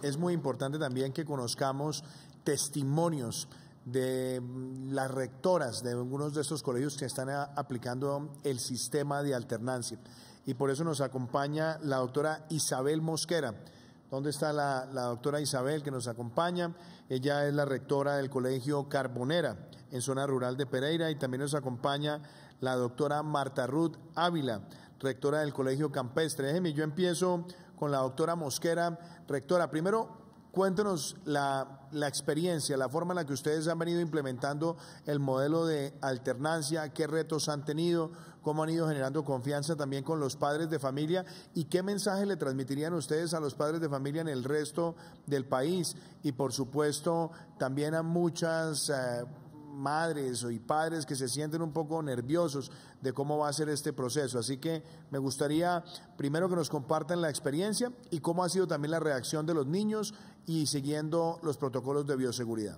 es muy importante también que conozcamos testimonios de las rectoras de algunos de estos colegios que están aplicando el sistema de alternancia. Y por eso nos acompaña la doctora Isabel Mosquera. ¿Dónde está la doctora Isabel que nos acompaña? Ella es la rectora del Colegio Carbonera en zona rural de Pereira, y también nos acompaña la doctora Marta Ruth Ávila, rectora del Colegio Campestre. Déjeme, yo empiezo con la doctora Mosquera. Rectora, primero cuéntenos la experiencia, la forma en la que ustedes han venido implementando el modelo de alternancia, qué retos han tenido, cómo han ido generando confianza también con los padres de familia, y qué mensaje le transmitirían ustedes a los padres de familia en el resto del país, y por supuesto también a muchas madres y padres que se sienten un poco nerviosos de cómo va a ser este proceso. Así que me gustaría primero que nos compartan la experiencia y cómo ha sido también la reacción de los niños y siguiendo los protocolos de bioseguridad.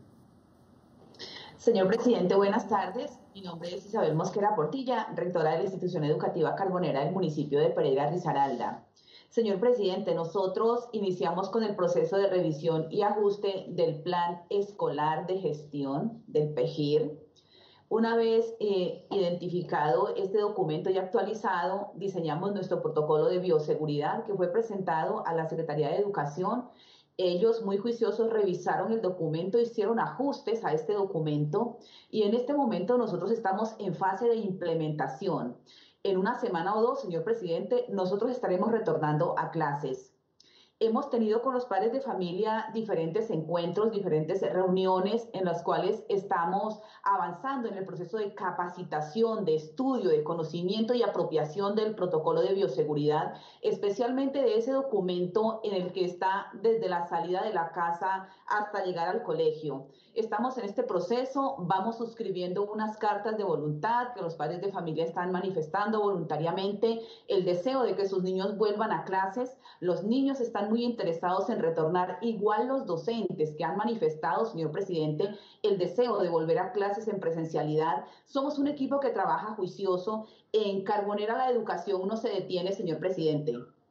Señor presidente, buenas tardes. Mi nombre es Isabel Mosquera Portilla, rectora de la institución educativa Carbonera del municipio de Pereira Risaralda. Señor presidente, nosotros iniciamos con el proceso de revisión y ajuste del Plan Escolar de Gestión del PEGIR. Una vez identificado este documento y actualizado, diseñamos nuestro protocolo de bioseguridad que fue presentado a la Secretaría de Educación. Ellos, muy juiciosos, revisaron el documento, hicieron ajustes a este documento, y en este momento nosotros estamos en fase de implementación. En una semana o dos, señor presidente, nosotros estaremos retornando a clases. Hemos tenido con los padres de familia diferentes encuentros, diferentes reuniones en las cuales estamos avanzando en el proceso de capacitación, de estudio, de conocimiento y apropiación del protocolo de bioseguridad, especialmente de ese documento en el que está desde la salida de la casa hasta llegar al colegio. Estamos en este proceso, vamos suscribiendo unas cartas de voluntad que los padres de familia están manifestando voluntariamente el deseo de que sus niños vuelvan a clases. Los niños están muy interesados en retornar, igual los docentes que han manifestado, señor presidente, el deseo de volver a clases en presencialidad. Somos un equipo que trabaja juicioso. En Carbonera la educación no se detiene, señor presidente.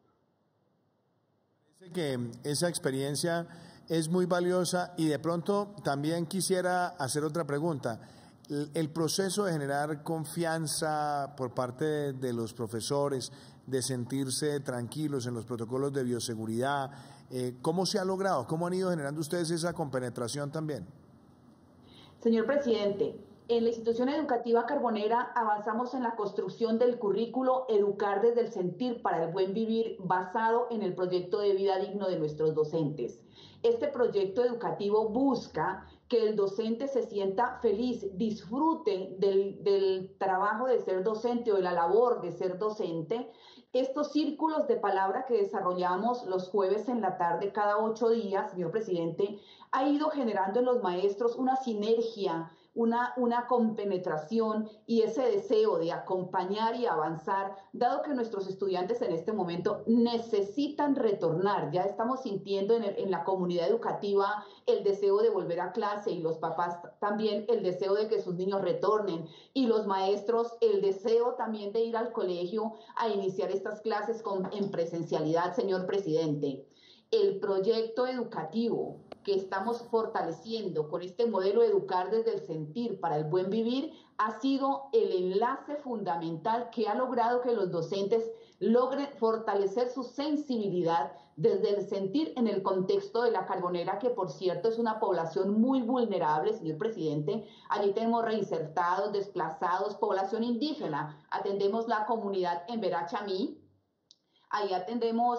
Parece que esa experiencia es muy valiosa, y de pronto también quisiera hacer otra pregunta. El proceso de generar confianza por parte de los profesores, de sentirse tranquilos en los protocolos de bioseguridad, ¿cómo se ha logrado? ¿Cómo han ido generando ustedes esa compenetración también? Señor presidente, en la institución educativa Carbonera avanzamos en la construcción del currículo Educar desde el Sentir para el Buen Vivir, basado en el proyecto de vida digno de nuestros docentes. Este proyecto educativo busca que el docente se sienta feliz, disfrute del trabajo de ser docente o de la labor de ser docente. Estos círculos de palabra que desarrollamos los jueves en la tarde cada 8 días, señor presidente, ha ido generando en los maestros una sinergia, una compenetración y ese deseo de acompañar y avanzar, dado que nuestros estudiantes en este momento necesitan retornar. Ya estamos sintiendo en la comunidad educativa el deseo de volver a clase, y los papás también el deseo de que sus niños retornen, y los maestros el deseo también de ir al colegio a iniciar estas clases en presencialidad, señor presidente. El proyecto educativo que estamos fortaleciendo con este modelo Educar desde el Sentir para el Buen Vivir ha sido el enlace fundamental que ha logrado que los docentes logren fortalecer su sensibilidad desde el sentir en el contexto de la Carbonera, que por cierto es una población muy vulnerable, señor presidente. Allí tenemos reinsertados, desplazados, población indígena. Atendemos la comunidad en Verachamí. Ahí atendemos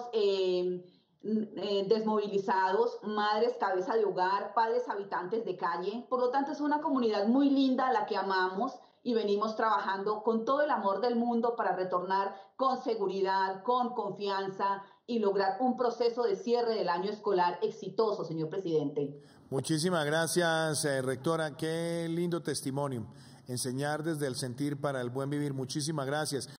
desmovilizados, madres cabeza de hogar, padres habitantes de calle. Por lo tanto, es una comunidad muy linda a la que amamos, y venimos trabajando con todo el amor del mundo para retornar con seguridad, con confianza, y lograr un proceso de cierre del año escolar exitoso, señor presidente. Muchísimas gracias, rectora. Qué lindo testimonio. Enseñar desde el sentir para el buen vivir. Muchísimas gracias.